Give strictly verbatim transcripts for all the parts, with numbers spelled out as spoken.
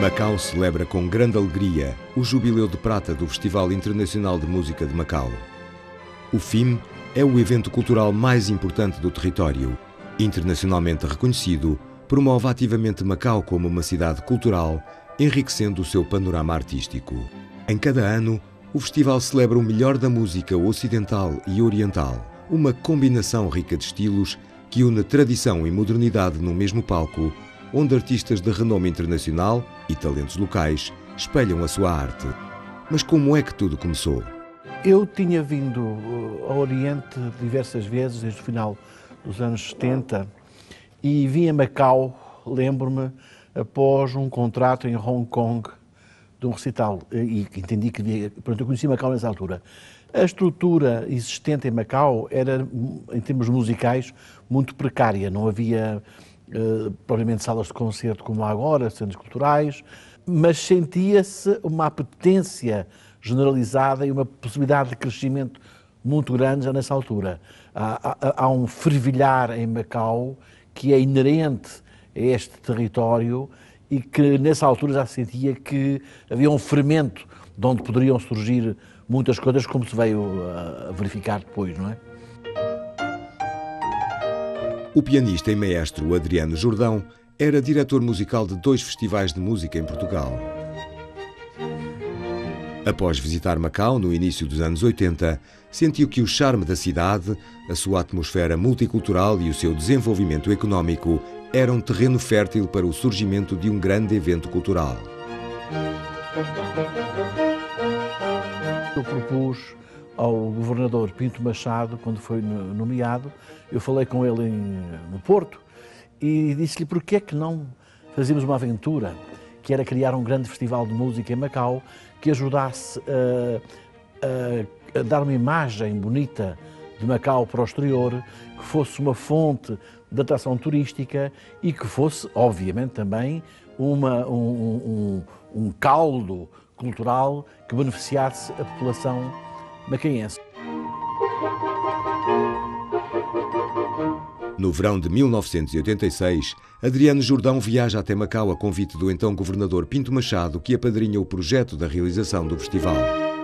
Macau celebra com grande alegria o Jubileu de Prata do Festival Internacional de Música de Macau. O F I M é o evento cultural mais importante do território. Internacionalmente reconhecido, promove ativamente Macau como uma cidade cultural, enriquecendo o seu panorama artístico. Em cada ano, o festival celebra o melhor da música ocidental e oriental, uma combinação rica de estilos que une tradição e modernidade no mesmo palco, onde artistas de renome internacional e talentos locais espelham a sua arte. Mas como é que tudo começou? Eu tinha vindo ao Oriente diversas vezes, desde o final dos anos setenta, e vim a Macau, lembro-me, após um contrato em Hong Kong de um recital, e entendi que devia, pronto, eu conheci Macau nessa altura. A estrutura existente em Macau era, em termos musicais, muito precária. Não havia, uh, provavelmente, salas de concerto como há agora, centros culturais, mas sentia-se uma apetência generalizada e uma possibilidade de crescimento muito grande já nessa altura. Há, há, há um fervilhar em Macau que é inerente a este território e que nessa altura já sentia que havia um fermento de onde poderiam surgir muitas coisas, como se veio a verificar depois, não é? O pianista e maestro Adriano Jordão era diretor musical de dois festivais de música em Portugal. Após visitar Macau no início dos anos oitenta, sentiu que o charme da cidade, a sua atmosfera multicultural e o seu desenvolvimento económico eram terreno fértil para o surgimento de um grande evento cultural. Eu propus ao governador Pinto Machado, quando foi nomeado, eu falei com ele em, no Porto e disse-lhe porque é que não fazíamos uma aventura, que era criar um grande festival de música em Macau que ajudasse a, a, a dar uma imagem bonita de Macau para o exterior, que fosse uma fonte de atração turística e que fosse, obviamente, também uma, um, um, um caldo cultural que beneficiasse a população macaense. No verão de mil novecentos e oitenta e seis, Adriano Jordão viaja até Macau a convite do então governador Pinto Machado, que apadrinha o projeto da realização do festival.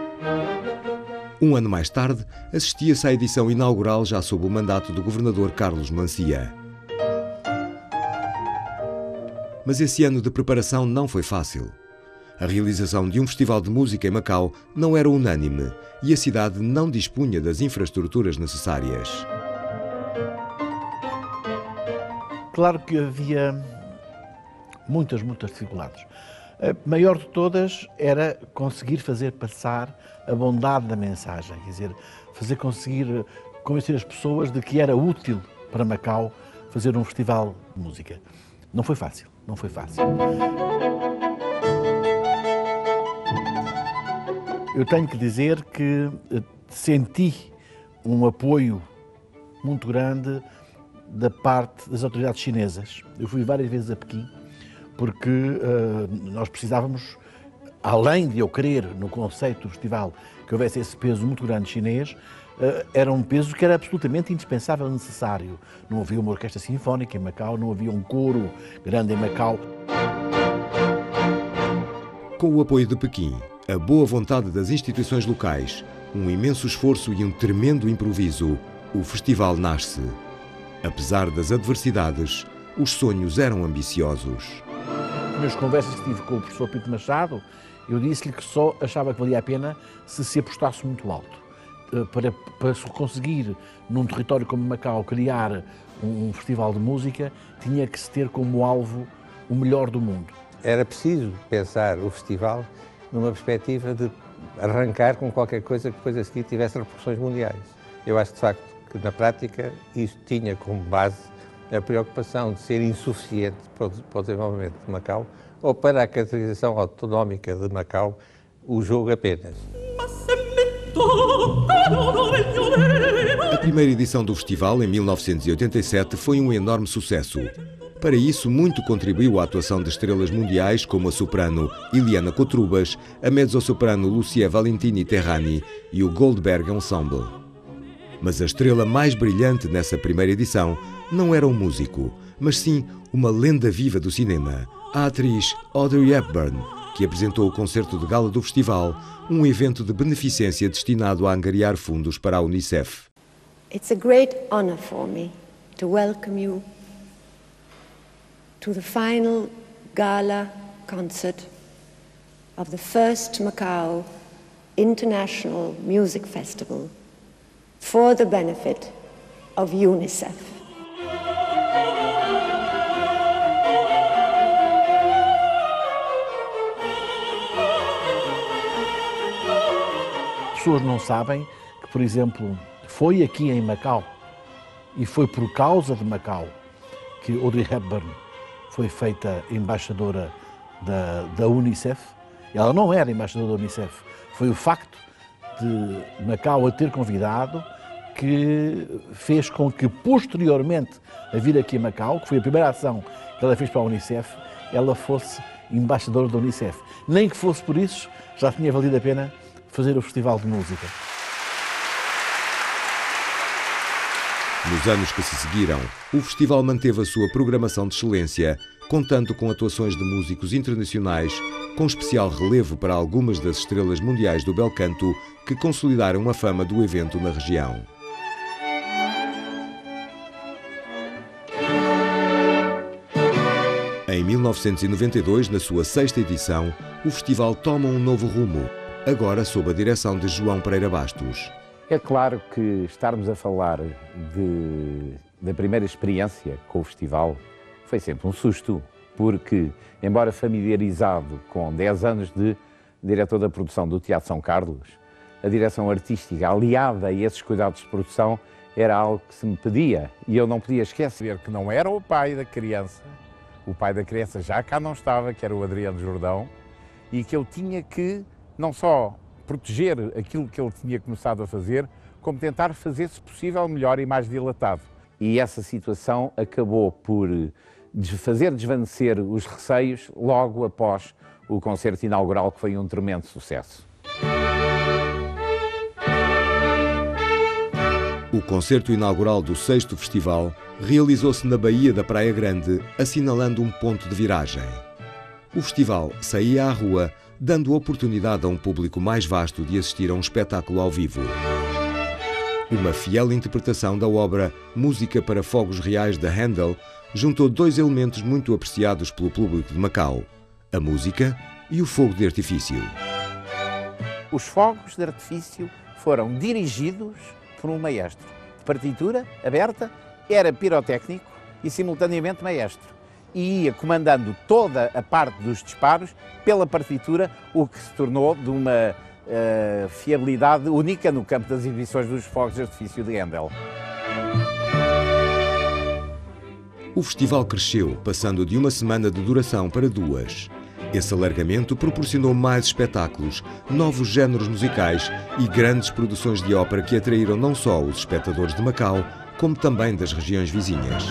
Um ano mais tarde, assistia-se à edição inaugural já sob o mandato do governador Carlos Mancia. Mas esse ano de preparação não foi fácil. A realização de um festival de música em Macau não era unânime e a cidade não dispunha das infraestruturas necessárias. Claro que havia muitas, muitas dificuldades. A maior de todas era conseguir fazer passar a bondade da mensagem, quer dizer, fazer conseguir convencer as pessoas de que era útil para Macau fazer um festival de música. Não foi fácil, não foi fácil. Eu tenho que dizer que senti um apoio muito grande da parte das autoridades chinesas. Eu fui várias vezes a Pequim, porque uh, nós precisávamos, além de eu querer no conceito do festival que houvesse esse peso muito grande chinês, uh, era um peso que era absolutamente indispensável e necessário. Não havia uma orquestra sinfónica em Macau, não havia um coro grande em Macau. Com o apoio de Pequim, a boa vontade das instituições locais, um imenso esforço e um tremendo improviso, o festival nasce. Apesar das adversidades, os sonhos eram ambiciosos. Nas conversas que tive com o professor Pinto Machado, eu disse-lhe que só achava que valia a pena se se apostasse muito alto. Para, para conseguir, num território como Macau, criar um, um festival de música, tinha que se ter como alvo o melhor do mundo. Era preciso pensar o festival numa perspectiva de arrancar com qualquer coisa que depois a seguir tivesse repercussões mundiais. Eu acho, de facto, que na prática isso tinha como base a preocupação de ser insuficiente para o desenvolvimento de Macau ou para a caracterização autonómica de Macau, o jogo apenas. A primeira edição do festival, em mil novecentos e oitenta e sete, foi um enorme sucesso. Para isso, muito contribuiu a atuação de estrelas mundiais como a soprano Iliana Cotrubas, a mezzo-soprano Lucia Valentini Terrani e o Goldberg Ensemble. Mas a estrela mais brilhante nessa primeira edição não era um músico, mas sim uma lenda viva do cinema, a atriz Audrey Hepburn, que apresentou o concerto de gala do festival, um evento de beneficência destinado a angariar fundos para a Unicef. It's a great honor for me to welcome you to the final gala concert of the first Macau International Music Festival for the benefit of UNICEF. As pessoas não sabem que, por exemplo, foi aqui em Macau e foi por causa de Macau que Audrey Hepburn foi feita embaixadora da, da Unicef. Ela não era embaixadora da Unicef, foi o facto de Macau a ter convidado que fez com que, posteriormente a vir aqui a Macau, que foi a primeira ação que ela fez para a Unicef, ela fosse embaixadora da Unicef. Nem que fosse por isso, já tinha valido a pena fazer o Festival de Música. Nos anos que se seguiram, o festival manteve a sua programação de excelência, contando com atuações de músicos internacionais, com especial relevo para algumas das estrelas mundiais do bel canto que consolidaram a fama do evento na região. Em mil novecentos e noventa e dois, na sua sexta edição, o festival toma um novo rumo, agora sob a direção de João Pereira Bastos. É claro que estarmos a falar de, da primeira experiência com o festival foi sempre um susto, porque, embora familiarizado com dez anos de diretor da produção do Teatro São Carlos, a direção artística aliada a esses cuidados de produção era algo que se me pedia e eu não podia esquecer que não era o pai da criança, o pai da criança já cá não estava, que era o Adriano Jordão, e que eu tinha que não só proteger aquilo que ele tinha começado a fazer, como tentar fazer, se possível, melhor e mais dilatado. E essa situação acabou por fazer desvanecer os receios logo após o concerto inaugural, que foi um tremendo sucesso. O concerto inaugural do sexto festival realizou-se na Baía da Praia Grande, assinalando um ponto de viragem. O festival saía à rua, dando oportunidade a um público mais vasto de assistir a um espetáculo ao vivo. Uma fiel interpretação da obra Música para Fogos Reais de Handel juntou dois elementos muito apreciados pelo público de Macau: a música e o fogo de artifício. Os fogos de artifício foram dirigidos por um maestro. De partitura aberta, era pirotécnico e simultaneamente maestro. E ia comandando toda a parte dos disparos pela partitura, o que se tornou de uma uh, fiabilidade única no campo das exibições dos fogos de artifício de Handel. O festival cresceu, passando de uma semana de duração para duas. Esse alargamento proporcionou mais espetáculos, novos géneros musicais e grandes produções de ópera que atraíram não só os espectadores de Macau, como também das regiões vizinhas.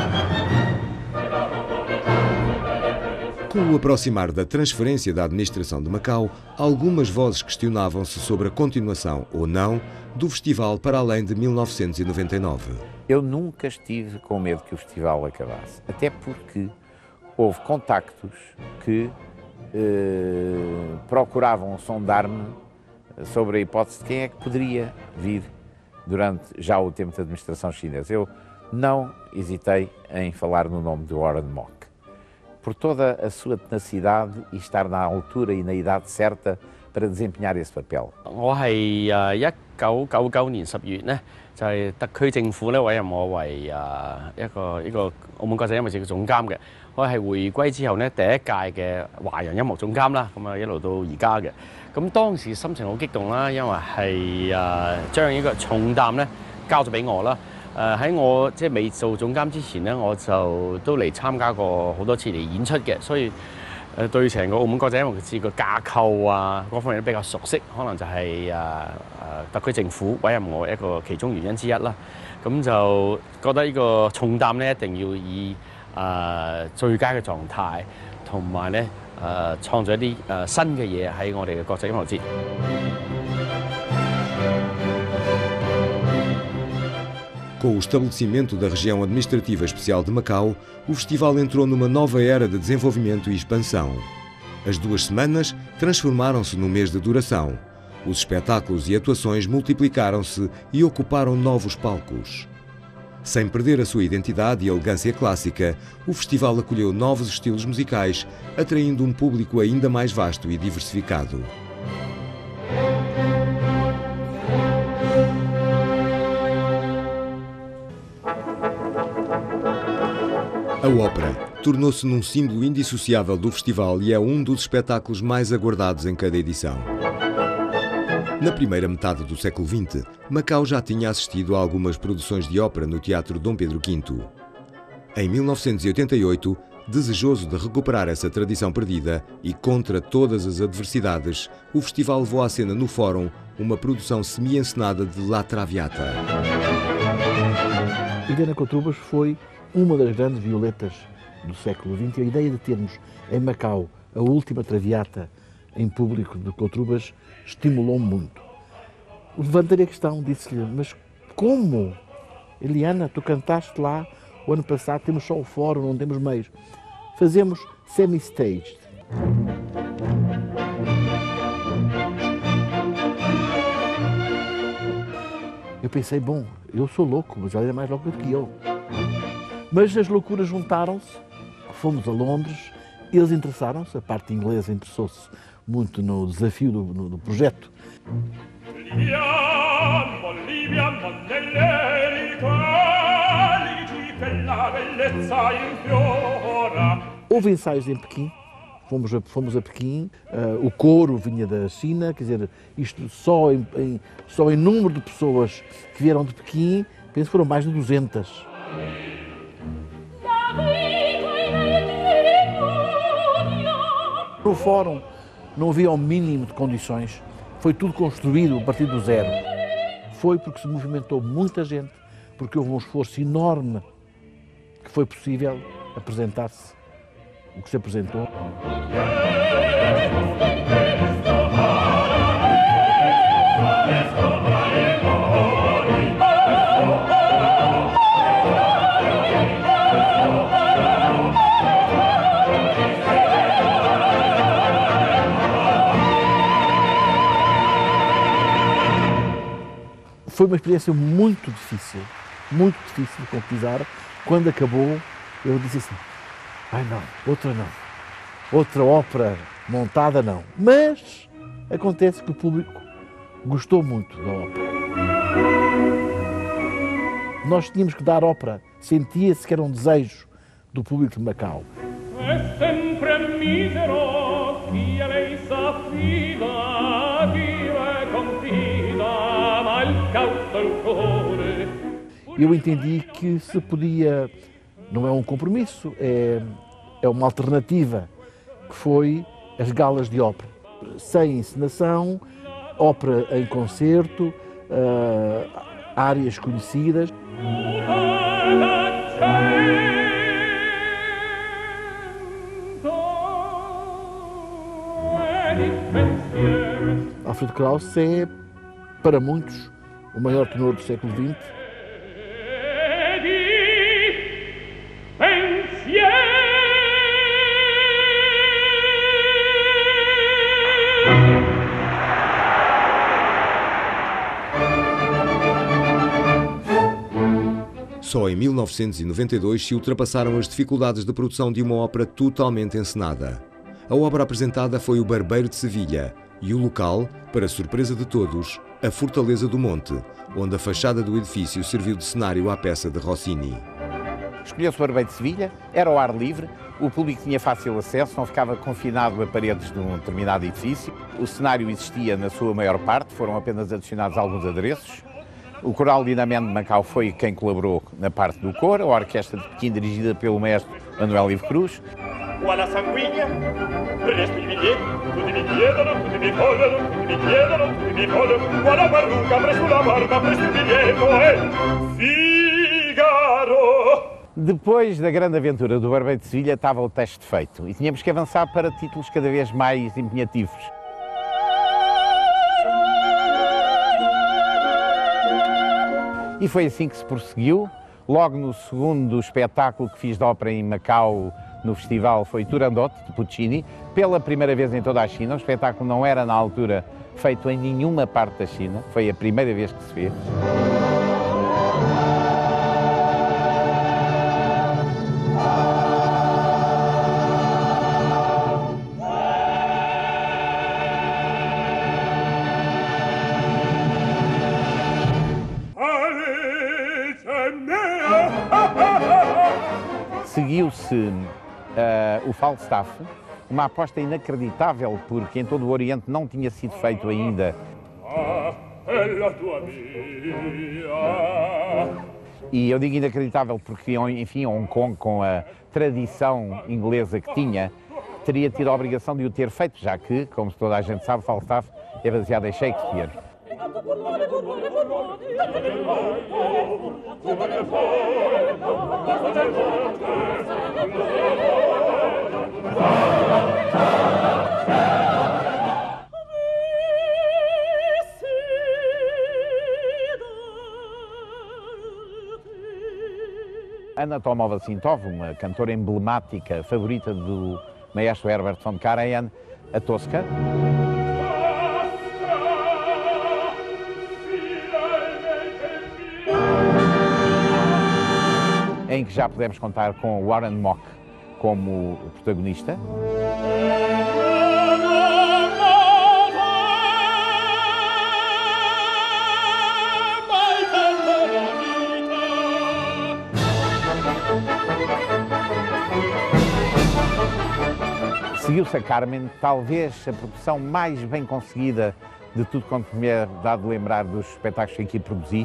Com o aproximar da transferência da administração de Macau, algumas vozes questionavam-se sobre a continuação ou não do festival para além de mil novecentos e noventa e nove. Eu nunca estive com medo que o festival acabasse, até porque houve contactos que eh, procuravam sondar-me sobre a hipótese de quem é que poderia vir durante já o tempo da administração chinesa. Eu não hesitei em falar no nome de Warren Mock, por toda a sua tenacidade e estar na altura e na idade certa para desempenhar esse papel. 我係誒一九九九年十月咧，就係特區政府咧委任我為誒一個呢個澳門國際音樂節嘅總監嘅。我係回歸之後咧第一屆嘅華人音樂總監啦，咁啊一路到而家嘅。咁當時心情好激動啦，因為係誒將呢個重擔咧交咗俾我啦。 誒喺我即係未做總監之前咧，我就都嚟參加過好多次嚟演出嘅，所以誒對成個澳門國際音樂節個架構啊嗰方面都比較熟悉，可能就係誒誒特區政府委任我一個其中原因之一啦。咁就覺得呢個重擔咧一定要以誒最佳嘅狀態，同埋咧誒創造一啲誒新嘅嘢喺我哋嘅國際音樂節。 Com o estabelecimento da região administrativa especial de Macau, o festival entrou numa nova era de desenvolvimento e expansão. As duas semanas transformaram-se num mês de duração. Os espetáculos e atuações multiplicaram-se e ocuparam novos palcos. Sem perder a sua identidade e elegância clássica, o festival acolheu novos estilos musicais, atraindo um público ainda mais vasto e diversificado. A ópera tornou-se num símbolo indissociável do festival e é um dos espetáculos mais aguardados em cada edição. Na primeira metade do século vinte, Macau já tinha assistido a algumas produções de ópera no Teatro Dom Pedro Quinto. Em mil novecentos e oitenta e oito, desejoso de recuperar essa tradição perdida e contra todas as adversidades, o festival levou à cena no Fórum uma produção semi-encenada de La Traviata. Helena Cotrubas foi uma das grandes violetas do século vinte e a ideia de termos em Macau a última Traviata em público de Cotrubas estimulou-me muito. Levantei a questão, disse-lhe, mas como? Eliana, tu cantaste lá o ano passado, temos só o fórum, não temos meios. Fazemos semi-staged. Eu pensei, bom, eu sou louco, mas ela é mais louca do que eu. Mas as loucuras juntaram-se, fomos a Londres, eles interessaram-se, a parte inglesa interessou-se muito no desafio do, no, do projeto. Houve ensaios em Pequim, fomos a, fomos a Pequim, uh, o coro vinha da China, quer dizer, isto só em, em, só em número de pessoas que vieram de Pequim, penso que foram mais de duzentas. No fórum não havia o mínimo de condições, foi tudo construído a partir do zero. Foi porque se movimentou muita gente, porque houve um esforço enorme que foi possível apresentar-se o que se apresentou. Foi uma experiência muito difícil, muito difícil de concretizar. Quando acabou, eu disse assim, ai não, outra não, outra ópera montada não. Mas acontece que o público gostou muito da ópera. Nós tínhamos que dar ópera, sentia-se que era um desejo do público de Macau. É sempre mísero que a lei se affida, vive confida, mal causa o cuore. Eu entendi que se podia, não é um compromisso, é, é uma alternativa, que foi as galas de ópera. Sem encenação, ópera em concerto, uh, áreas conhecidas. Alfredo Kraus é, para muitos, o maior tenor do século vinte. Só em mil novecentos e noventa e dois se ultrapassaram as dificuldades de produção de uma ópera totalmente encenada. A obra apresentada foi O Barbeiro de Sevilha e o local, para surpresa de todos, a Fortaleza do Monte, onde a fachada do edifício serviu de cenário à peça de Rossini. Escolheu-se o Barbeiro de Sevilha, era ao ar livre, o público tinha fácil acesso, não ficava confinado a paredes de um determinado edifício. O cenário existia na sua maior parte, foram apenas adicionados alguns adereços. O Coral Dinamende de Macau foi quem colaborou na parte do coro, a orquestra de Pequim dirigida pelo mestre Manuel Live Cruz. Depois da grande aventura do Barbeiro de Sevilha estava o teste feito e tínhamos que avançar para títulos cada vez mais empenhativos. E foi assim que se prosseguiu. Logo no segundo espetáculo que fiz de ópera em Macau, no festival, foi Turandot, de Puccini, pela primeira vez em toda a China. O espetáculo não era, na altura, feito em nenhuma parte da China. Foi a primeira vez que se fez. Seguiu-se uh, o Falstaff, uma aposta inacreditável, porque em todo o Oriente não tinha sido feito ainda. E eu digo inacreditável porque, enfim, Hong Kong, com a tradição inglesa que tinha, teria tido a obrigação de o ter feito, já que, como toda a gente sabe, Falstaff é baseado em Shakespeare. Anna Tomova-Sintov, uma cantora emblemática, favorita do maestro Herbert von Karajan, a Tosca. Em que já podemos contar com Warren Mock como protagonista. Seguiu-se a Carmen, talvez a produção mais bem conseguida de tudo quanto me é dado lembrar dos espetáculos que aqui produzi.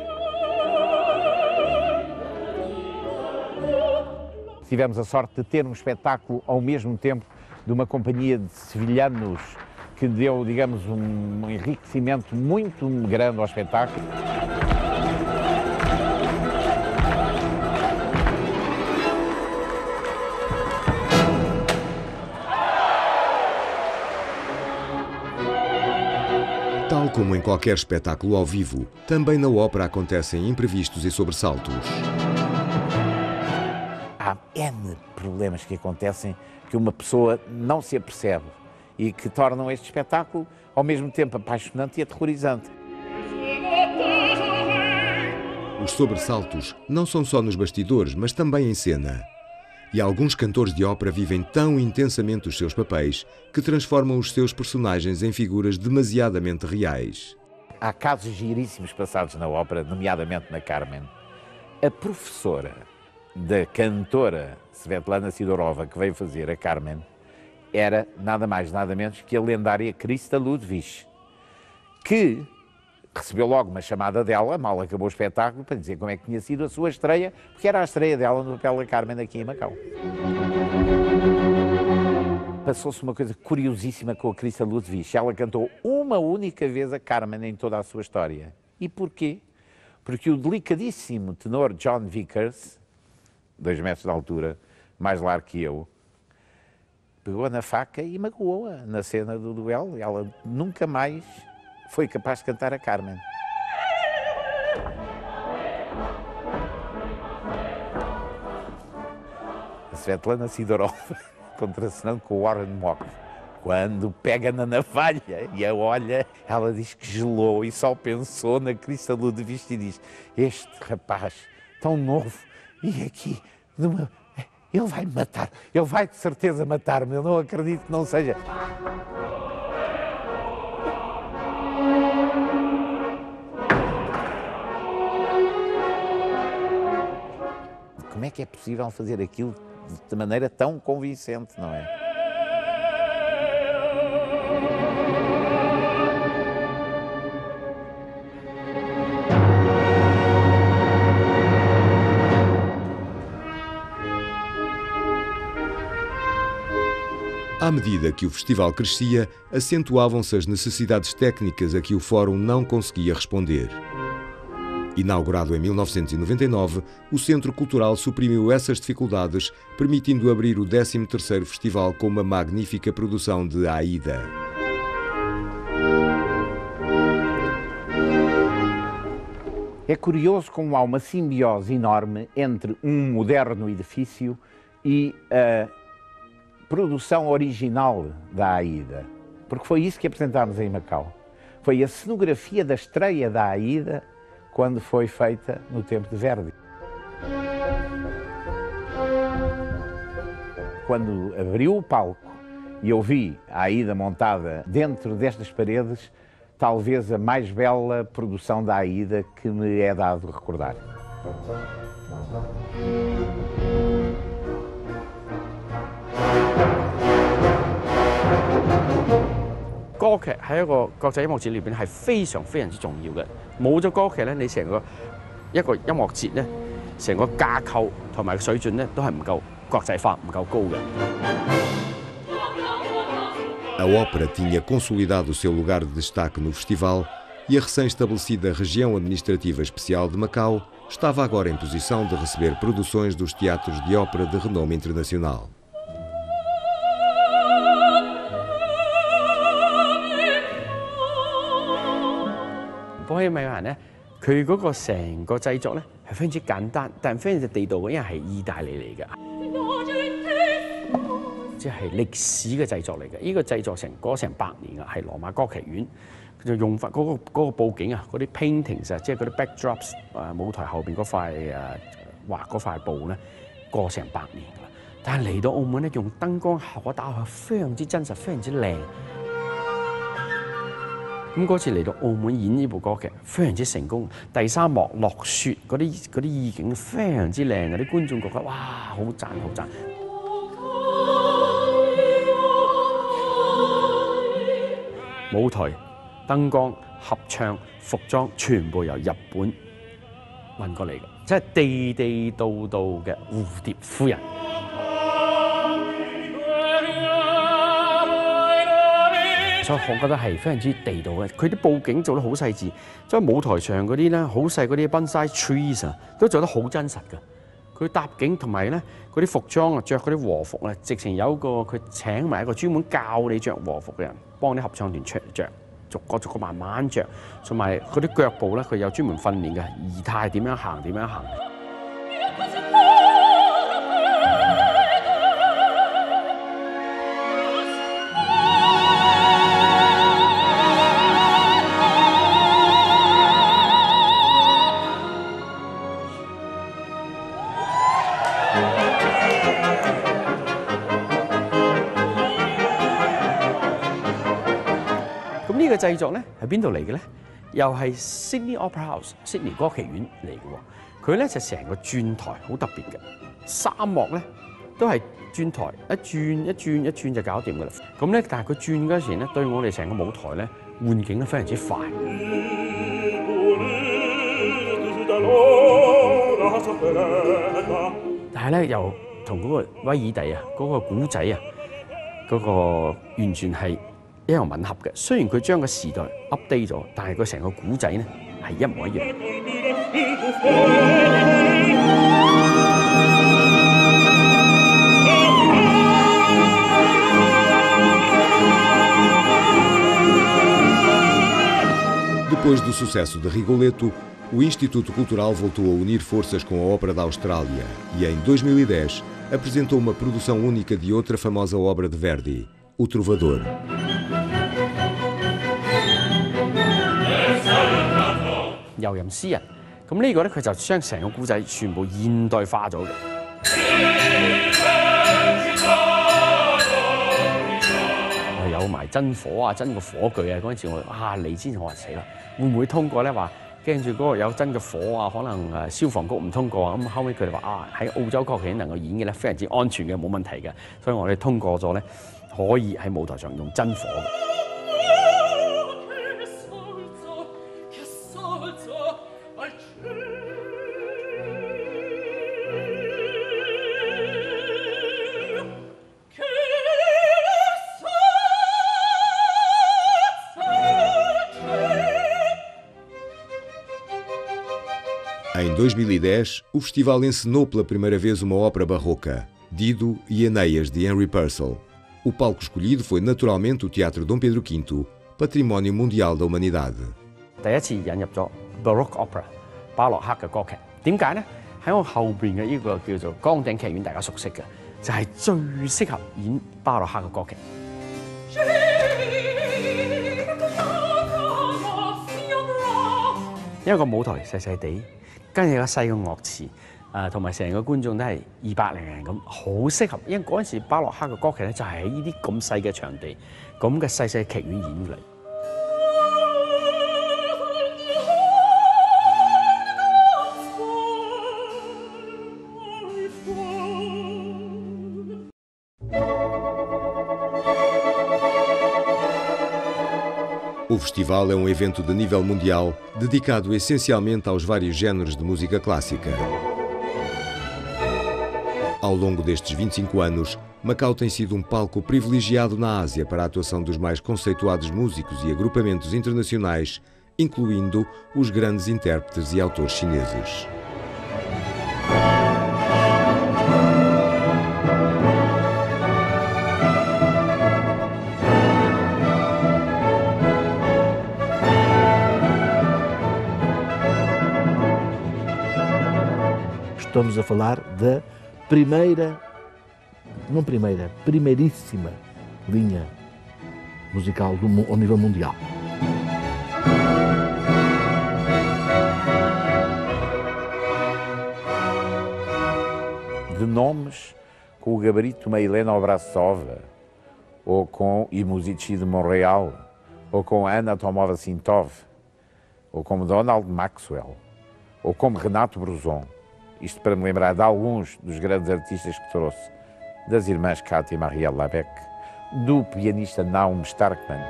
Tivemos a sorte de ter um espetáculo ao mesmo tempo de uma companhia de sevilhanos que deu, digamos, um enriquecimento muito grande ao espetáculo. Tal como em qualquer espetáculo ao vivo, também na ópera acontecem imprevistos e sobressaltos. Há N problemas que acontecem que uma pessoa não se apercebe e que tornam este espetáculo ao mesmo tempo apaixonante e aterrorizante. Os sobressaltos não são só nos bastidores, mas também em cena. E alguns cantores de ópera vivem tão intensamente os seus papéis que transformam os seus personagens em figuras demasiadamente reais. Há casos giríssimos passados na ópera, nomeadamente na Carmen. A professora da cantora Svetlana Sidorova, que veio fazer a Carmen, era nada mais nada menos que a lendária Christa Ludwig, que recebeu logo uma chamada dela, mal acabou o espetáculo, para dizer como é que tinha sido a sua estreia, porque era a estreia dela no papel da Carmen aqui em Macau. Passou-se uma coisa curiosíssima com a Christa Ludwig. Ela cantou uma única vez a Carmen em toda a sua história. E porquê? Porque o delicadíssimo tenor John Vickers, dois metros de altura, mais largo que eu, pegou na faca e magoou-a na cena do duelo. Ela nunca mais foi capaz de cantar a Carmen. A Svetlana Sidorova, contracenando com o Warren Mock, quando pega na navalha e a olha, ela diz que gelou e só pensou na Christa Ludwig e diz: este rapaz tão novo e aqui, numa... ele vai me matar, ele vai de certeza matar-me, eu não acredito que não seja. Como é que é possível fazer aquilo de maneira tão convincente, não é? À medida que o festival crescia, acentuavam-se as necessidades técnicas a que o Fórum não conseguia responder. Inaugurado em mil novecentos e noventa e nove, o Centro Cultural suprimiu essas dificuldades, permitindo abrir o décimo terceiro festival com uma magnífica produção de Aida. É curioso como há uma simbiose enorme entre um moderno edifício e a produção original da AIDA, porque foi isso que apresentámos em Macau. Foi a cenografia da estreia da AIDA quando foi feita no tempo de Verdi. Quando abriu o palco e eu vi a AIDA montada dentro destas paredes, talvez a mais bela produção da AIDA que me é dado recordar. 歌劇喺一個國際音樂節裏邊係非常非常之重要嘅。冇咗歌劇咧，你成個一個音樂節咧，成個架構同埋水準咧都係唔夠國際化、唔夠高嘅。 A ópera tinha consolidado o seu lugar de destaque no festival e a recém-estabelecida Região Administrativa Especial de Macau estava agora em posição de receber produções dos teatros de ópera de renome internacional. 《波希米亞人》咧，佢嗰個成個製作咧係非常之簡單，但係非常之地道嘅，因為係意大利嚟嘅，即係歷史嘅製作嚟嘅。呢、這個製作成過成百年啊，係羅馬歌劇院，佢就用翻嗰、那個嗰、那個佈景啊，嗰啲 paintings 啊，即係嗰啲 backdrops 誒舞台後邊嗰塊誒畫嗰塊布咧，過成百年㗎啦。但係嚟到澳門咧，用燈光效果打落去非常之真實，非常之靚。 咁嗰次嚟到澳門演呢部歌劇，非常之成功。第三幕落雪嗰啲嗰啲意境非常之靚，啲觀眾覺得哇，好讚好讚。舞台、燈光、合唱、服裝全部由日本運過嚟嘅，即係地地道道嘅蝴蝶夫人。 所以我覺得係非常之地道嘅，佢啲佈景做得好細緻，即係舞台上嗰啲咧好細嗰啲 bonsai trees 啊，都做得好真實嘅。佢搭景同埋咧嗰啲服裝啊，着嗰啲和服咧，直情有個佢請埋一個專門教你着和服嘅人，幫啲合唱團着着，逐個逐個慢慢着，同埋嗰啲腳步咧，佢有專門訓練嘅儀態點樣行點樣行。 咁呢個製作咧係邊度嚟嘅咧？又係 Sydney Opera House 悉尼歌劇院嚟嘅喎。佢咧就成個轉台好特別嘅，三幕咧都係轉台，一轉一轉一轉就搞掂㗎啦。咁咧，但係佢轉嗰時咧，對我哋成個舞台咧換景咧非常之快。但係咧又同嗰個威爾第啊，嗰、嗰個古仔啊，嗰、嗰個完全係 一樣吻合嘅，雖然佢將個時代 update 咗，但係佢成個古仔咧係一模一樣。 Depois do sucesso de Rigoletto, o Instituto Cultural voltou a unir forças com a Ópera da Austrália e, em dois mil e dez, apresentou uma produção única de outra famosa obra de Verdi, O Trovador. 遊吟詩人，咁呢個咧佢就將成個故仔全部現代化咗嘅。有埋真火啊，真個火炬啊！嗰陣時我啊嚟之前我話死啦，會唔會通過咧？話驚住嗰個有真嘅火啊，可能誒消防局唔通過啊。咁後尾佢哋話啊喺澳洲歌劇院能夠演嘅咧非常之安全嘅，冇問題嘅，所以我哋通過咗咧，可以喺舞台上用真火嘅。 Em dois mil e dez, o festival encenou pela primeira vez uma ópera barroca, Dido e Enéas, de Henry Purcell. O palco escolhido foi naturalmente o Teatro Dom Pedro V, Património Mundial da Humanidade. 第一次引入咗 Baroque Opera， 巴洛克嘅歌劇。點解呢？喺我後邊嘅呢個叫做崗頂劇院，大家熟悉嘅就係、是、最適合演巴洛克嘅歌劇。因為個舞台細細地，跟住有個細嘅樂池，誒同埋成個觀眾都係二百零人咁，好適合。因為嗰陣時巴洛克嘅歌劇咧，就係喺呢啲咁細嘅場地，咁嘅細細劇院演出嚟。 O festival é um evento de nível mundial dedicado essencialmente aos vários géneros de música clássica. Ao longo destes vinte e cinco anos, Macau tem sido um palco privilegiado na Ásia para a atuação dos mais conceituados músicos e agrupamentos internacionais, incluindo os grandes intérpretes e autores chineses. Estamos a falar da primeira, não primeira, primeiríssima linha musical do, ao nível mundial. De nomes com o gabarito de uma Helena Obraztsova, ou com Imuzici de Montreal, ou com Anna Tomova-Sintov, ou como Donald Maxwell, ou como Renato Bruzon. Isto para me lembrar de alguns dos grandes artistas que trouxe, das irmãs Katia e Marielle Labec, do pianista Naum Starkman.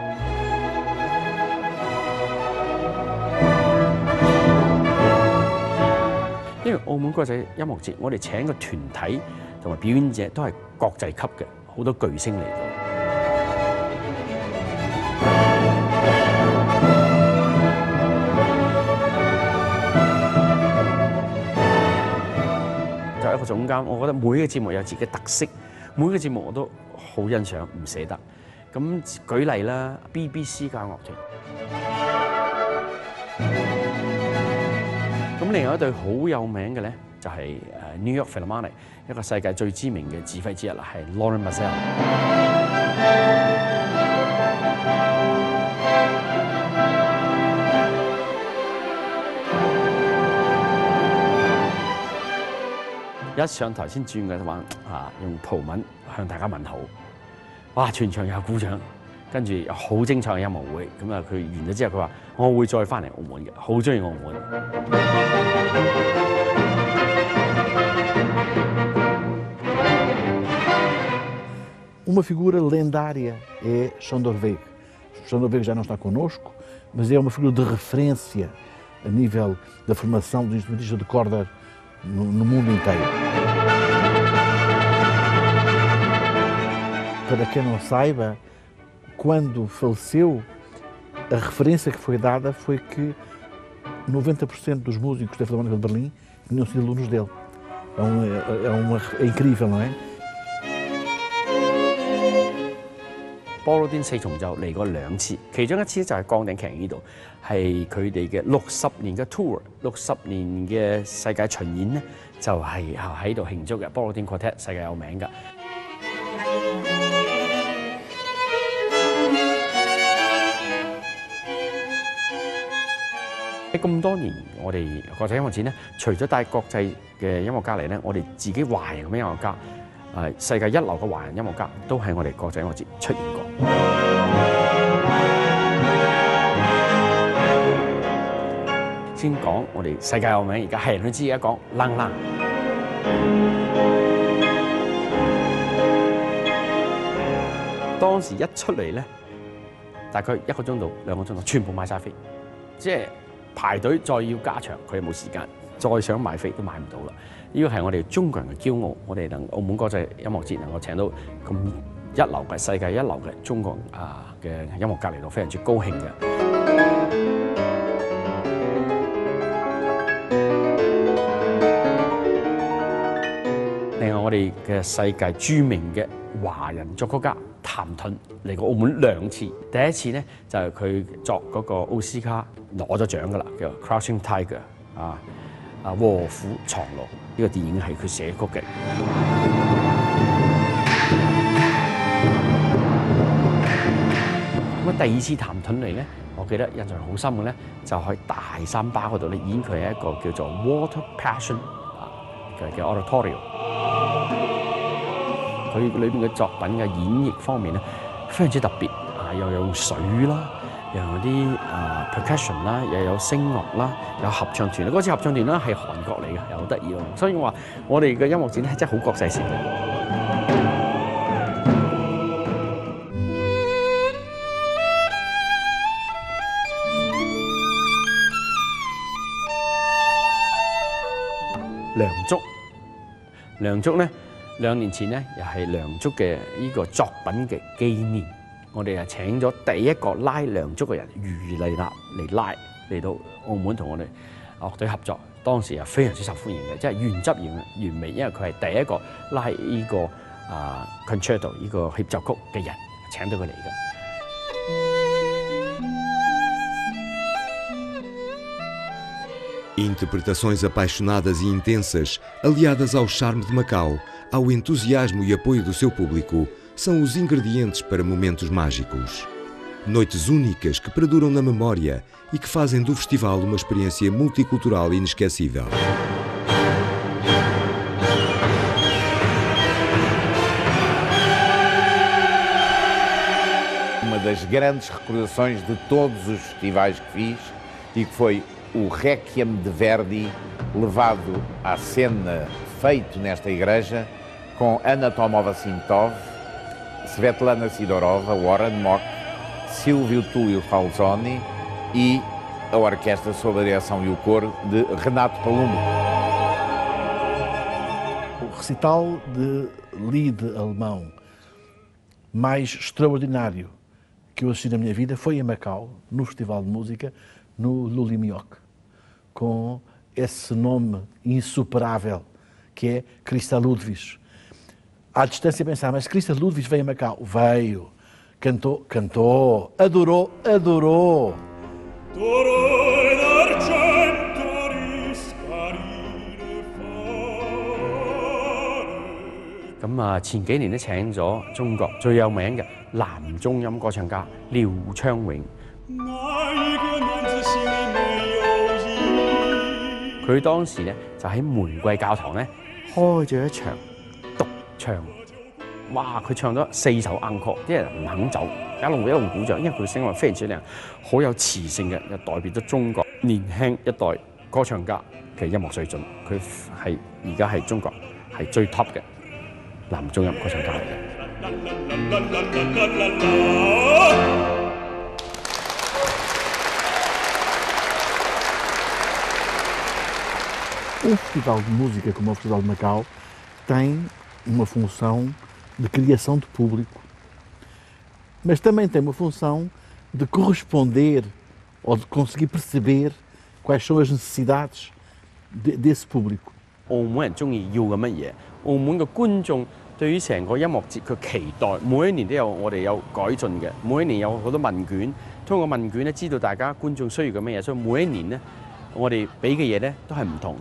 因為澳門國際音樂節，我哋請嘅團體同埋表演者都係國際級嘅，好多巨星嚟嘅。作為一個總監，我覺得每個節目有自己嘅特色，每個節目我都好欣賞，唔捨得。咁舉例啦 ，B B C 交響樂團。咁另外一隊好有名嘅咧，就係誒 New York Philharmonic， 一個世界最知名嘅指揮之一啦，係 Lorin Maazel。一上台先轉嘅話啊，用葡文向大家問好，哇！全場有鼓掌，跟住有好精彩嘅音樂會。咁啊，佢完咗之後，佢話：我會再翻嚟澳門嘅，好中意澳門。 Uma figura lendária é Schönderweg. Schönderweg já não está connosco, mas é uma figura de referência a nível da formação dos instrumentistas de corda no, no mundo inteiro. Para quem não saiba, quando faleceu, a referência que foi dada foi que noventa por cento dos músicos da Filarmónica de Berlim tinham sido alunos dele. É, um, é, uma, é incrível, não é? 波羅甸四重奏嚟過兩次，其中一次就係鋼頂劇院呢度，係佢哋嘅六十年嘅 tour， 六十年嘅世界巡演咧，就係喺度慶祝嘅。波羅甸 Quartet 世界有名㗎。喺咁多年，我哋國際音樂節咧，除咗帶國際嘅音樂家嚟咧，我哋自己華人嘅音樂家。誒世界一流嘅華人音樂家都喺我哋國際音樂節出現過。先講我哋世界有名，而家係人都知，而家講冷冷。當時一出嚟咧，大概一個鐘到兩個鐘頭，全部買晒飛，即係排隊再要加場，佢冇時間，再想買飛都買唔到啦。呢個係我哋中國人嘅驕傲，我哋能澳門國際音樂節能夠請到咁一流嘅世界一流嘅中國啊嘅音樂家嚟到，非常之高興嘅。另外，我哋嘅世界著名嘅華人作曲家譚盾嚟過澳門兩次，第一次咧就係佢作嗰個奧斯卡攞咗獎㗎啦，叫 Crouching Tiger。 啊啊《卧虎藏龍》呢個電影係佢寫曲嘅。咁啊第二次譚盾嚟咧，我記得印象好深嘅咧，就喺大三巴嗰度咧演佢係一個叫做 Water Passion 啊嘅嘅 Oratorio。佢裏邊嘅作品嘅演繹方面咧，非常之特別啊！又有水啦，又有啲啊 percussion 啦，又有聲樂啦，有合唱團。嗰次合唱團咧係韓國嚟嘅，又好得意喎。所以我話我哋嘅音樂展咧真係好國際性嘅。梁祝，梁祝咧。兩年前咧，又係梁祝嘅呢個作品嘅紀念，我哋係請咗第一個拉梁祝嘅人余麗娜嚟拉嚟到澳門同我哋樂隊合作，當時係非常之受歡迎嘅，即係原汁原原味，因為佢係第一個拉呢個啊 concerto 呢個協奏曲嘅人，請到佢嚟嘅。 Interpretações apaixonadas e intensas, aliadas ao charme de Macau, ao entusiasmo e apoio do seu público, são os ingredientes para momentos mágicos. Noites únicas que perduram na memória e que fazem do festival uma experiência multicultural inesquecível. Uma das grandes recordações de todos os festivais que fiz e que foi o Requiem de Verdi, levado à cena, feito nesta igreja, com Anna Tomova-Sintov, Svetlana Sidorova, Warren Mock, Silvio Túlio Falzoni e a orquestra sob a direção e o coro de Renato Palumbo. O recital de lead alemão mais extraordinário que eu assisti na minha vida foi em Macau, no Festival de Música, no Lulimioc, com esse nome insuperável que é Christa Ludwig. À distância pensar, mas Christa Ludwig veio a Macau? Veio. Cantou, cantou. Adorou, adorou. 咁啊，前幾年咧請咗中國最有名嘅男中音歌唱家廖昌永。佢當時咧就喺玫瑰教堂咧開咗一場獨唱，哇！佢唱咗四首 encore， 啲人唔肯走，一路一路鼓掌，因為佢聲音非常之靚，好有磁性嘅，又代表咗中國年輕一代歌唱家嘅音樂水準。佢係而家係中國係最 top 嘅男中音歌唱家嚟嘅。 O Festival de Música, como o Festival de Macau, tem uma função de criação de público, mas também tem uma função de corresponder ou de conseguir perceber quais são as necessidades de, desse público. 澳門人中意要嘅乜嘢？澳門嘅觀眾對於成個音樂節佢期待，每一年都有我哋有改進嘅，每一年有好多問卷，通過問卷咧知道大家觀眾需要嘅乜嘢，所以每一年咧我哋俾嘅嘢咧都係唔同。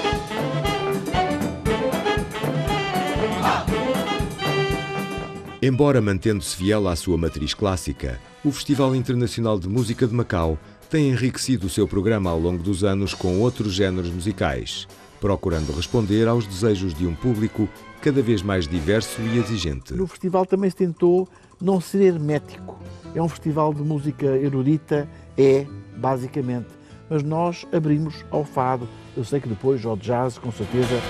Embora mantendo-se fiel à sua matriz clássica, o Festival Internacional de Música de Macau tem enriquecido o seu programa ao longo dos anos com outros géneros musicais, procurando responder aos desejos de um público cada vez mais diverso e exigente. No festival também se tentou não ser hermético. É um festival de música erudita, é, basicamente, mas nós abrimos ao fado. Eu sei que depois ao jazz, com certeza.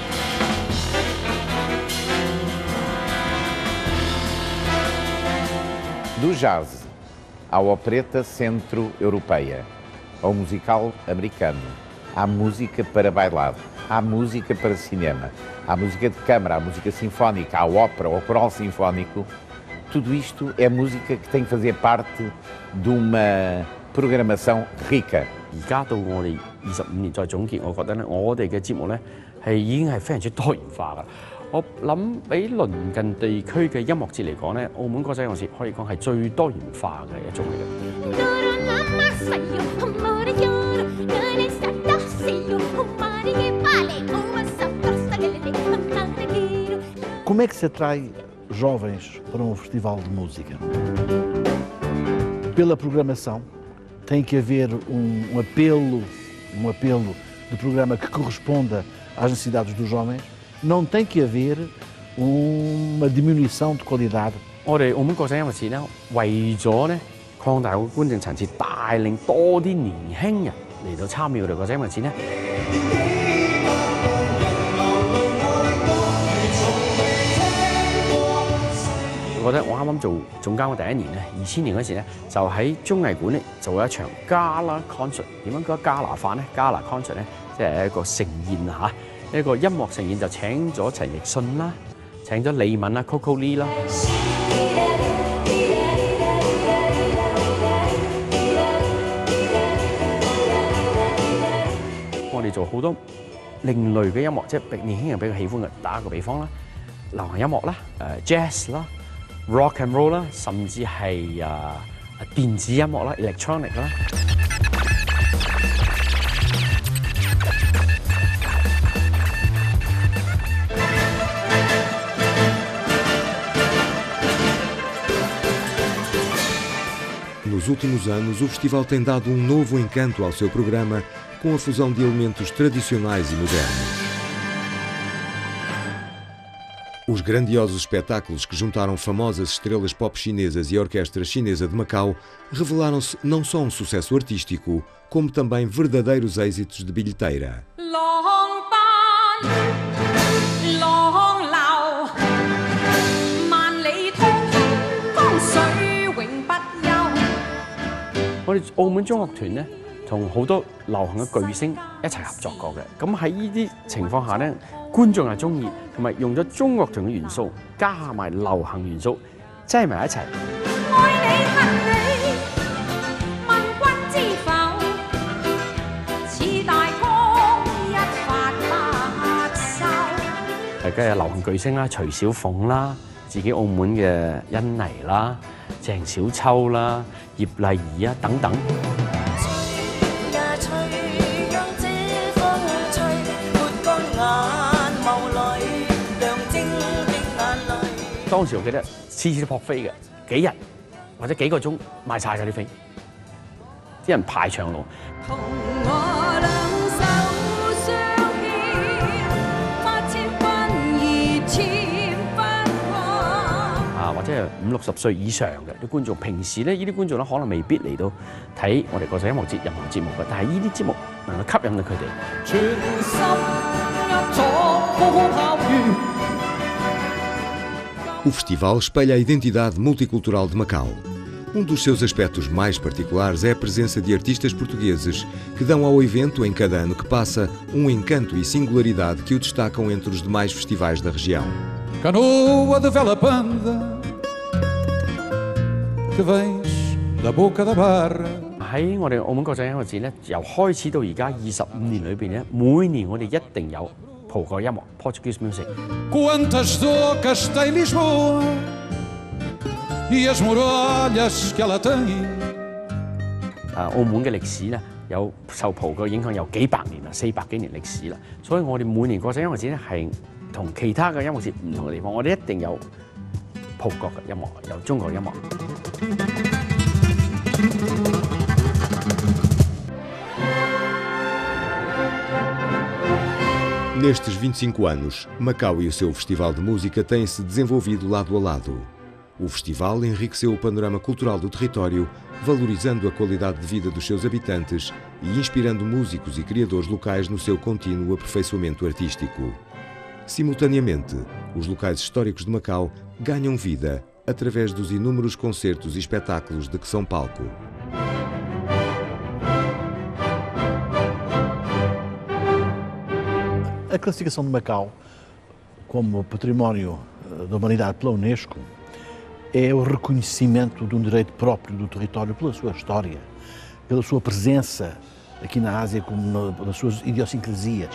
Do jazz à opereta centro-europeia, ao musical americano, à música para bailado, à música para cinema, à música de câmara, à música sinfónica, à ópera, ao coral sinfónico, tudo isto é música que tem que fazer parte de uma programação rica. 而家到我哋二十五年再總結，我覺得咧，我哋嘅節目咧係已經係非常之多元化㗎。我諗比鄰近地區嘅音樂節嚟講咧，澳門歌仔音樂節可以講係最多元化嘅一種嚟嘅。 Como é que se atrai jovens para um festival de música? Pela programação, tem que haver um, um apelo, um apelo de programa que corresponda às necessidades dos jovens. Não tem que haver uma diminuição de qualidade. 我哋澳門國際音樂節咧，為咗咧擴大個觀眾層次，帶領多啲年輕人嚟到參與我哋國際音樂節咧。我覺得我啱啱做總監嘅第一年咧，二千年嗰時咧，就喺綜藝館咧做一場 Gala concert。點樣講 Gala 法咧 ？Gala concert 咧，即係一個盛宴嚇，一個音樂盛宴就請咗陳奕迅啦，請咗李敏啦 ，Coco Lee 啦。我哋做好多另類嘅音樂，即係年輕人比較喜歡嘅。打一個比方啦，流行音樂啦，誒 jazz 啦。 rock and roll 啦，甚至係啊電子音樂啦 ，electronic 啦。 Nos últimos anos, o festival tem dado um novo encanto ao seu programa, com a fusão de elementos tradicionais e modernos. Os grandiosos espetáculos que juntaram famosas estrelas pop chinesas e a Orquestra Chinesa de Macau revelaram-se não só um sucesso artístico, como também verdadeiros êxitos de bilheteira. O 哋澳門中樂團咧，同好多流行嘅巨星一齊合作過嘅。咁喺呢啲情況下咧，觀眾係中意，同埋用咗中樂團嘅元素，加埋流行元素，擠埋一齊。愛你恨你，問君知否？似大江一發不收。係梗係流行巨星啦，徐小鳳啦，自己澳門嘅甄妮啦。 鄭少秋啦、葉麗儀啊等等。當時我記得次次都撲飛嘅，幾日或者幾個鐘賣晒㗎啲飛，啲人排長龍。 或者係五六十歲以上嘅啲觀眾，平時咧呢啲觀眾咧可能未必嚟到睇我哋國際音樂節任何節目嘅，但係呢啲節目能夠吸引到佢哋。全心一左拋於。 O festival espelha a identidade multicultural de Macau. Um dos seus aspectos mais particulares é a presença de artistas portugueses que dão ao evento, em cada ano que passa, um encanto e singularidade que o destacam entre os demais festivais da região. Canoa de vela banda que vens da boca da barra。 喺我哋澳門國際音樂節咧，由開始到而家二十五年裏邊咧，每年我哋一定有葡國音樂 （Portuguese music）。Quantas docas tem Lisboa e as muralhas que ela tem。啊，澳門嘅歷史咧，有受葡國影響有幾百年啦，四百幾年歷史啦，所以我哋每年國際音樂節咧係同其他嘅音樂節唔同嘅地方，我哋一定有葡國嘅音樂，有中國音樂。 Nestes vinte e cinco anos, Macau e o seu Festival de Música têm-se desenvolvido lado a lado. O festival enriqueceu o panorama cultural do território, valorizando a qualidade de vida dos seus habitantes e inspirando músicos e criadores locais no seu contínuo aperfeiçoamento artístico. Simultaneamente, os locais históricos de Macau ganham vida através dos inúmeros concertos e espetáculos de que são palco. A classificação de Macau como património da humanidade pela Unesco é o reconhecimento de um direito próprio do território pela sua história, pela sua presença aqui na Ásia, como nas suas idiosincrasias.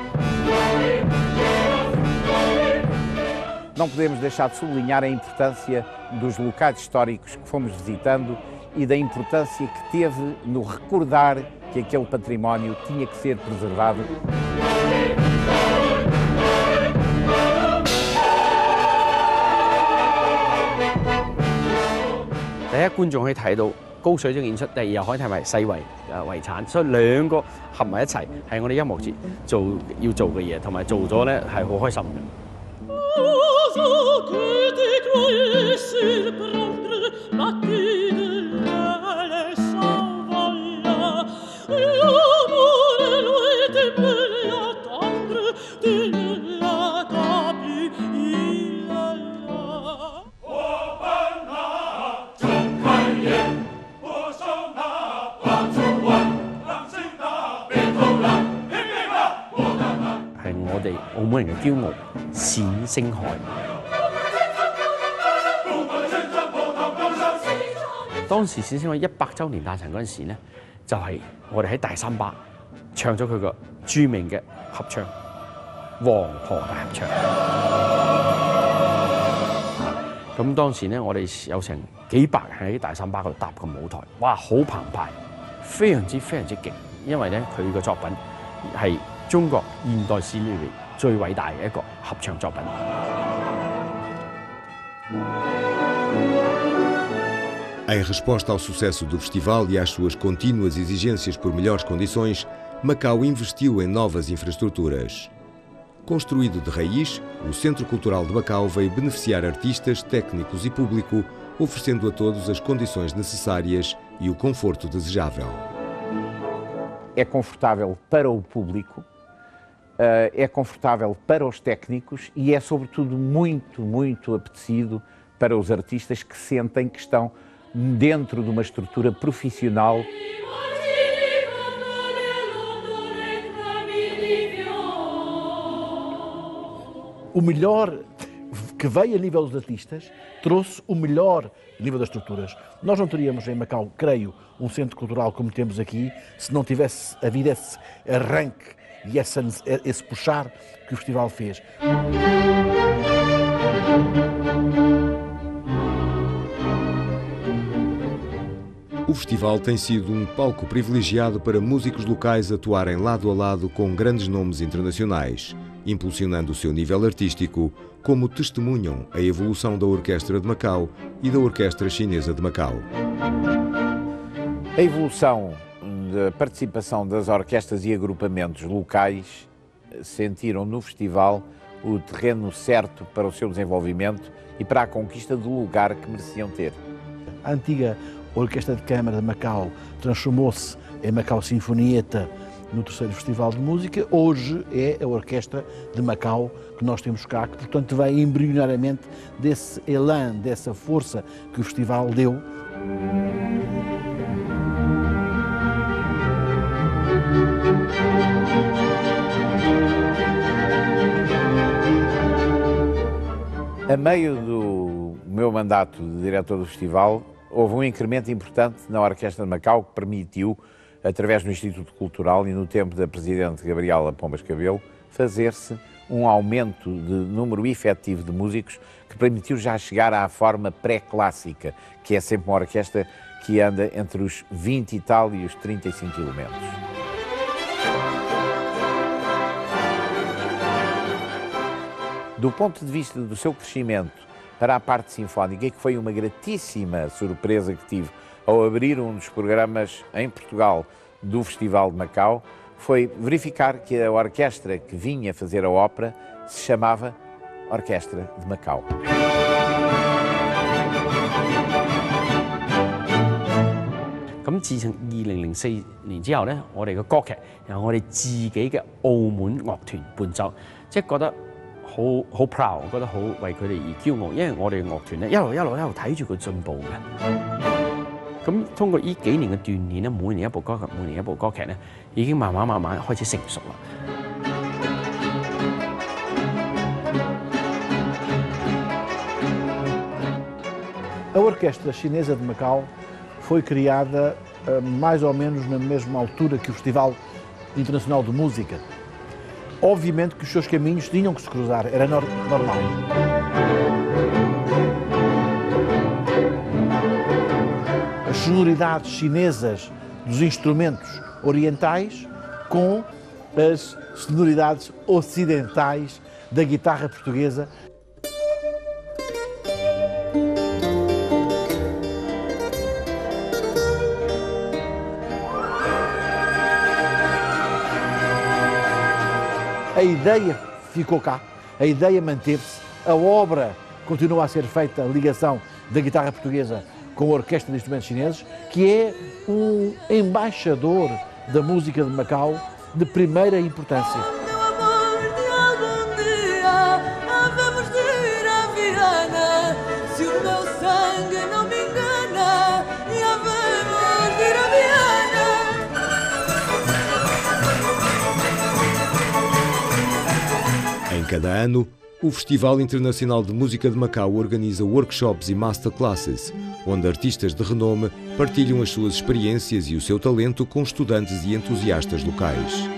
Não podemos deixar de sublinhar a importância dos locais históricos que fomos visitando e da importância que teve no recordar que aquele património tinha que ser preservado. 第一，觀眾可以睇到高水準演出；第二，又可以睇埋世遺誒遺產，所以兩個合埋一齊係我哋音樂節做要做嘅嘢，同埋做咗咧係好開心嘅。澳門人嘅驕傲，冼星海。當時冼星海一百週年誕辰嗰陣時咧，就係、是、我哋喺大三巴唱咗佢個著名嘅合唱《黃河大合唱》。咁當時咧，我哋有成幾百人喺大三巴嗰度搭個舞台，哇，好澎湃，非常之非常之勁，因為咧佢嘅作品係中國現代史裏面最偉大嘅一個合唱作品。 Em resposta ao sucesso do festival e às suas contínuas exigências por melhores condições, Macau investiu em novas infraestruturas. Construído de raiz, o Centro Cultural de Macau veio beneficiar artistas, técnicos e público, oferecendo a todos as condições necessárias e o conforto desejável. É confortável para o público, é confortável para os técnicos e é, sobretudo, muito, muito apetecido para os artistas que sentem que estão dentro de uma estrutura profissional. O melhor que veio a nível dos artistas trouxe o melhor a nível das estruturas. Nós não teríamos em Macau, creio, um centro cultural como temos aqui, se não tivesse havido esse arranque e essa, esse puxar que o festival fez. O festival tem sido um palco privilegiado para músicos locais atuarem lado a lado com grandes nomes internacionais, impulsionando o seu nível artístico, como testemunham a evolução da Orquestra de Macau e da Orquestra Chinesa de Macau. A evolução da participação das orquestras e agrupamentos locais sentiram no festival o terreno certo para o seu desenvolvimento e para a conquista do lugar que mereciam ter. A antiga Orquestra de Câmara de Macau transformou-se em Macau Sinfonieta no terceiro Festival de Música. Hoje é a Orquestra de Macau que nós temos cá, que portanto vai embrionariamente desse elan, dessa força que o festival deu. A meio do meu mandato de diretor do festival, houve um incremento importante na Orquestra de Macau que permitiu, através do Instituto Cultural e no tempo da Presidente Gabriela Pombas Cabelo, fazer-se um aumento de número efetivo de músicos que permitiu já chegar à forma pré-clássica, que é sempre uma orquestra que anda entre os vinte e tal e os trinta e cinco elementos. Do ponto de vista do seu crescimento para a parte sinfónica, que foi uma gratíssima surpresa que tive ao abrir um dos programas em Portugal do Festival de Macau, foi verificar que a orquestra que vinha fazer a ópera se chamava Orquestra de Macau. 咁自從二零零四年之後咧，我哋嘅歌劇由我哋自己嘅澳門樂團伴奏，即係覺得好好 proud， 覺得好為佢哋而驕傲，因為我哋嘅樂團咧一路一路一路睇住佢進步嘅。咁通過呢幾年嘅鍛鍊咧，每年一部歌劇，每年一部歌劇咧，已經慢慢慢慢開始成熟啦。 A Orquestra Chinesa de Macau foi criada uh, mais ou menos na mesma altura que o Festival Internacional de Música. Obviamente que os seus caminhos tinham que se cruzar, era nor normal. As sonoridades chinesas dos instrumentos orientais com as sonoridades ocidentais da guitarra portuguesa. A ideia ficou cá, a ideia manteve-se, a obra continua a ser feita, a ligação da guitarra portuguesa com a Orquestra de Instrumentos Chineses, que é um embaixador da música de Macau de primeira importância. Em cada ano, o Festival Internacional de Música de Macau organiza workshops e masterclasses, onde artistas de renome partilham as suas experiências e o seu talento com estudantes e entusiastas locais.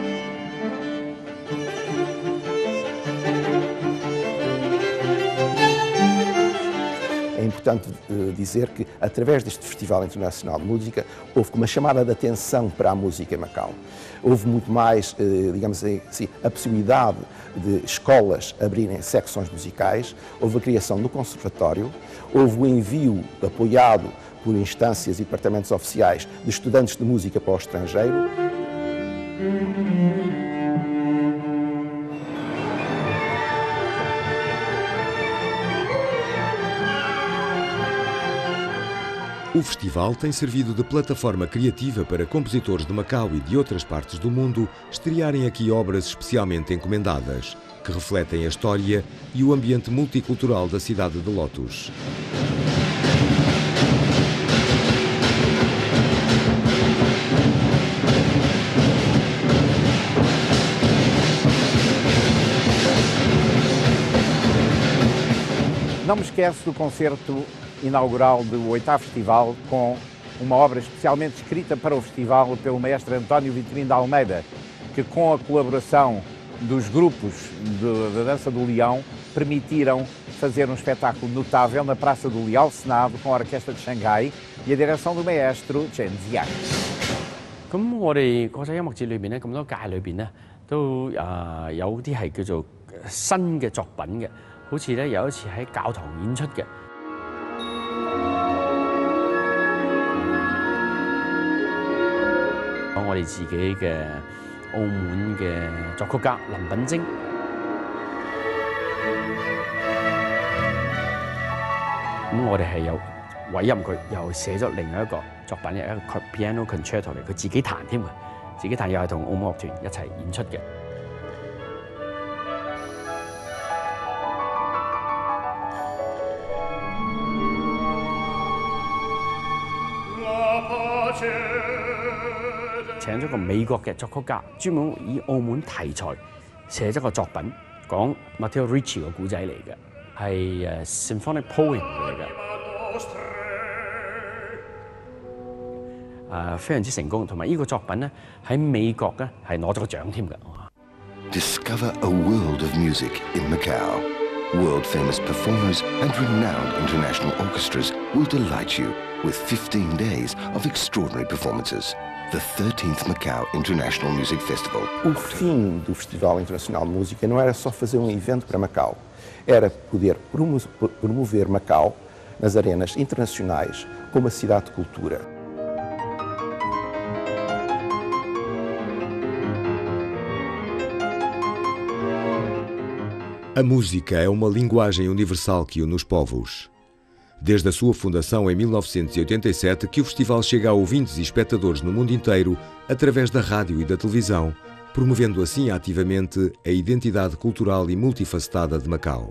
É importante uh, dizer que, através deste Festival Internacional de Música, houve uma chamada de atenção para a música em Macau. Houve muito mais, uh, digamos assim, a possibilidade de escolas abrirem secções musicais, houve a criação do conservatório, houve o envio apoiado por instâncias e departamentos oficiais de estudantes de música para o estrangeiro. O festival tem servido de plataforma criativa para compositores de Macau e de outras partes do mundo estrearem aqui obras especialmente encomendadas, que refletem a história e o ambiente multicultural da cidade de Lotus. Não me esqueço do concerto inaugural do oitavo festival, com uma obra especialmente escrita para o festival pelo maestro António Vitorino de Almeida, que com a colaboração dos grupos da Dança do Leão permitiram fazer um espetáculo notável na Praça do Leal Senado com a Orquestra de Xangai e a direção do maestro Chen Ziang. 咁我哋國際音樂節裏邊咧，咁多屆裏邊咧，都啊有啲係叫做新嘅作品嘅，好似咧有一次喺教堂演出嘅。 我哋自己嘅澳門嘅作曲家林品晶，咁我哋係有委任佢，又寫咗另外一個作品，一個 piano concerto 嚟，佢自己彈添嘅，自己彈又係同澳門樂團一齊演出嘅。請咗個美國嘅作曲家，專門以澳門題材寫咗個作品，講 Matteo Ricci 個古仔嚟嘅，係誒 symphonic poem 嚟嘅，誒非常之成功，同埋呢個作品咧喺美國咧係攞咗個獎添㗎。 Discover a world of music in Macau. World-famous performers and renowned international orchestras will delight you with fifteen days of extraordinary performances. The thirteenth Macau International Music Festival. O fim do Festival Internacional de Música não era só fazer um evento para Macau, era poder promover Macau nas arenas internacionais como uma cidade de cultura. A música é uma linguagem universal que une os povos. Desde a sua fundação em mil novecentos e oitenta e sete que o festival chega a ouvintes e espectadores no mundo inteiro através da rádio e da televisão, promovendo assim ativamente a identidade cultural e multifacetada de Macau.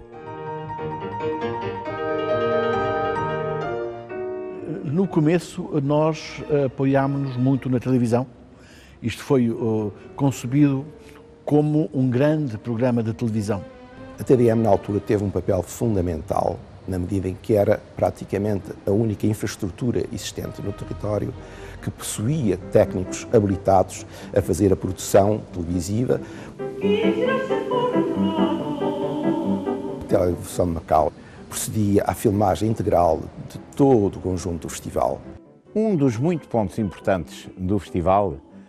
No começo, nós apoiámos-nos muito na televisão. Isto foi uh, concebido como um grande programa de televisão. A T D M, na altura, teve um papel fundamental, na medida em que era praticamente a única infraestrutura existente no território que possuía técnicos habilitados a fazer a produção televisiva. A Televisão de Macau procedia à filmagem integral de todo o conjunto do festival. Um dos muitos pontos importantes do festival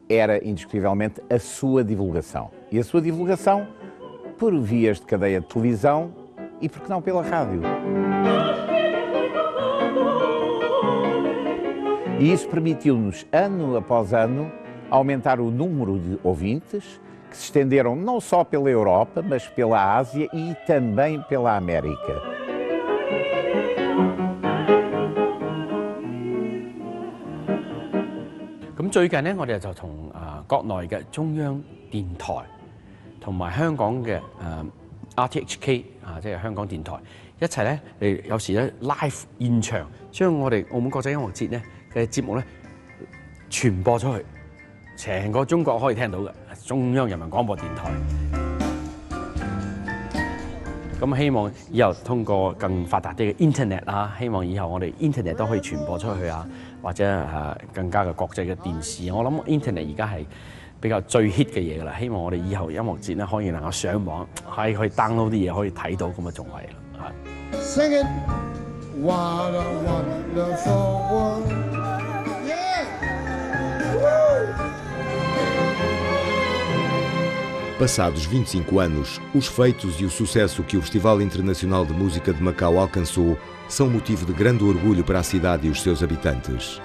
era indiscutivelmente a sua divulgação. E a sua divulgação por vias de cadeia de televisão e, por que não, pela rádio. E isso permitiu-nos, ano após ano, aumentar o número de ouvintes que se estenderam não só pela Europa, mas pela Ásia e também pela América. 咁最近呢，我哋就同啊國內嘅中央電台同埋香港嘅誒 R T H K 啊，即係香港電台一齊咧，誒有時咧 live 現場將我哋澳門國際音樂節咧嘅節目咧傳播出去，成個中國可以聽到嘅中央人民廣播電台。咁希望以後通過更發達啲嘅 Internet 啊，希望以後我哋 Internet 都可以傳播出去啊，或者誒更加嘅國際嘅電視。我諗 Internet 而家係比較最 hit 嘅嘢㗎啦。希望我哋以後音樂節咧可以能夠上網，係可以 download 啲嘢可以睇到，咁啊仲係啦嚇。Sing it, what a wonderful world, yeah. Passados vinte e cinco anos, os feitos e o sucesso que o Festival Internacional de Música de Macau alcançou são motivo de grande orgulho para a cidade e os seus habitantes.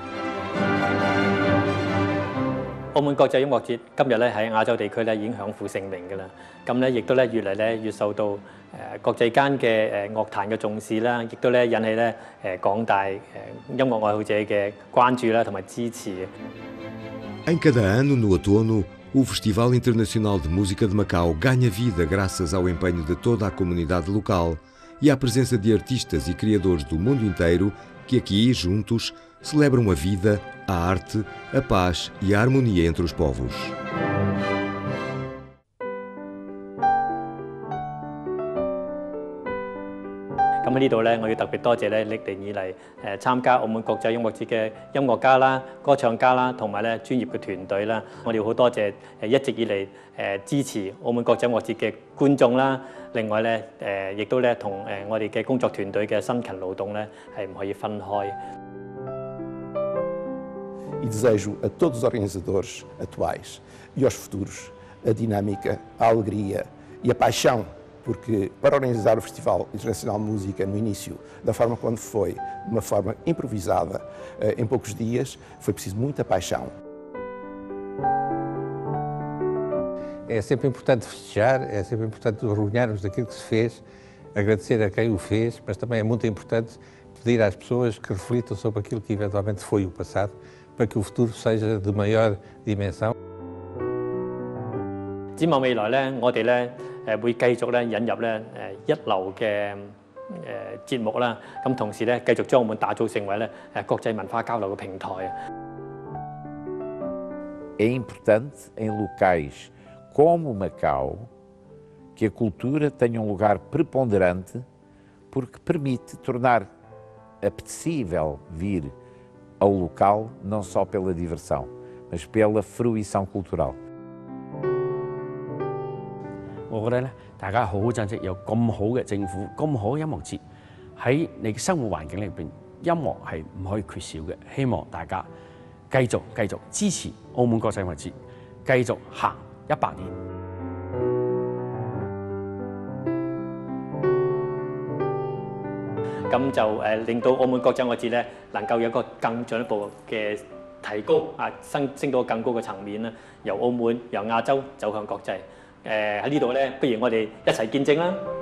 澳門國際音樂節今日咧喺亞洲地區咧已經享負盛名㗎啦，咁咧亦都咧越嚟咧越受到誒國際間嘅誒樂壇嘅重視啦，亦都咧引起咧誒廣大誒音樂愛好者嘅關注啦同埋支持。 Em cada ano, no outono, o Festival Internacional de Música de Macau ganha vida graças ao empenho de toda a comunidade local e à presença de artistas e criadores do mundo inteiro que aqui, juntos, celebram a vida, a arte, a paz e a harmonia entre os povos. 咁喺呢度咧，我要特別多謝咧歷年以嚟誒參加澳門國際音樂節嘅音樂家啦、歌唱家啦，同埋咧專業嘅團隊啦。我哋好多謝誒一直以嚟誒支持澳門國際音樂節嘅觀眾啦。另外咧誒，亦都咧同誒我哋嘅工作團隊嘅辛勤勞動咧係唔可以分開。 E desejo a todos os organizadores atuais e aos futuros a dinâmica, a alegria e a paixão, porque para organizar o Festival Internacional de Música no início, da forma como foi, de uma forma improvisada, em poucos dias, foi preciso muita paixão. É sempre importante festejar, é sempre importante orgulhar-nos daquilo que se fez, agradecer a quem o fez, mas também é muito importante pedir às pessoas que reflitam sobre aquilo que eventualmente foi o passado, para que o futuro seja de maior dimensão. 展望未來咧，我哋咧誒會繼續咧引入咧誒一流嘅誒節目啦，咁同時咧繼續將澳門打造成為咧誒國際文化交流嘅平台啊。 É importante em locais como Macau que a cultura tenha um lugar preponderante porque permite tornar apetecível vir ao local não só pela diversão, mas pela fruição cultural. 我覺得咧，大家好好珍惜有咁好嘅政府、咁好嘅音樂節喺你嘅生活環境裏邊，音樂係唔可以缺少嘅。希望大家繼續繼續支持澳門國際音樂節，繼續行一百年。 咁就誒令到澳門國際音樂節咧能夠有一個更進一步嘅提高啊，升升到更高嘅層面啦，由澳門由亞洲走向國際。誒喺呢度咧，不如我哋一齊見證啦！